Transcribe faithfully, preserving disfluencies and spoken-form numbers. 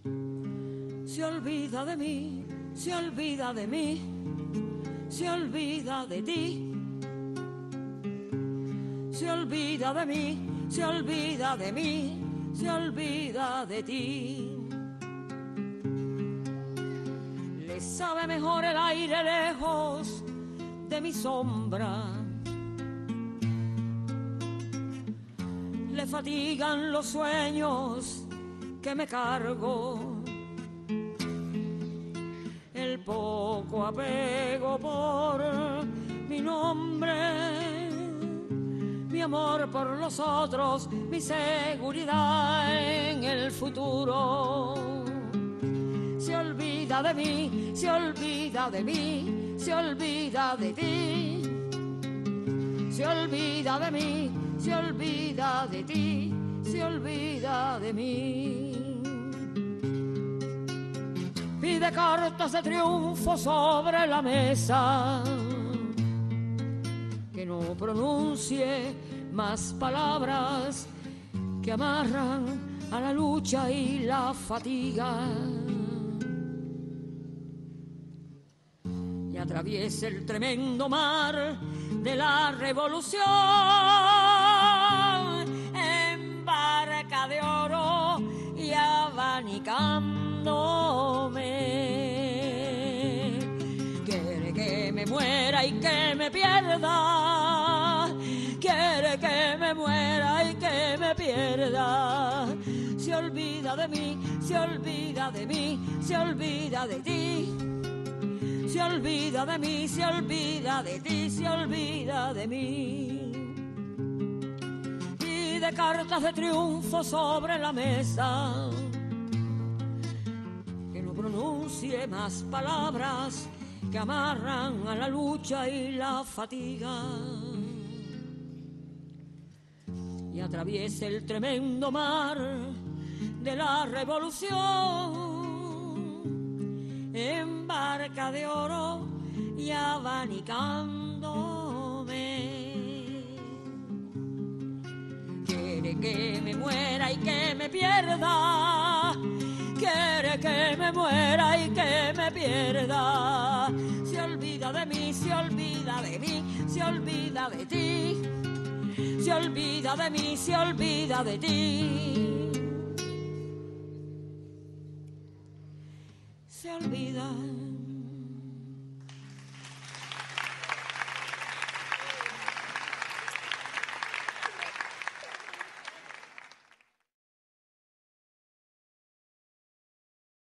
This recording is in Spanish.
Se olvida de mí, se olvida de mí, se olvida de ti. Se olvida de mí, se olvida de mí, se olvida de ti. Le sabe mejor el aire lejos de mi sombra. Le fatigan los sueños que me cargo. El poco apego por mi nombre, mi amor por los otros, mi seguridad en el futuro. Se olvida de mí, se olvida de mí, se olvida de ti. Se olvida de mí, se olvida de ti, se olvida de mí. Pide cartas de triunfo sobre la mesa, que no pronuncie más palabras que amarran a la lucha y la fatiga. Y atraviese el tremendo mar de la revolución en barca de oro y abanicándome. Quiere que me muera y que me pierda, quiere que me muera y que me pierda. Se olvida de mí, se olvida de mí, se olvida de ti. Se olvida de mí, se olvida de ti, se olvida de mí. Y de cartas de triunfo sobre la mesa, que no pronuncie más palabras que amarran a la lucha y la fatiga. Y atraviese el tremendo mar de la revolución en barca de oro y abanicándome. Quiere que me muera y que me pierda, quiere que me muera y que me pierda. Se olvida de mí, se olvida de mí, se olvida de ti. Se olvida de mí, se olvida de ti. Se olvida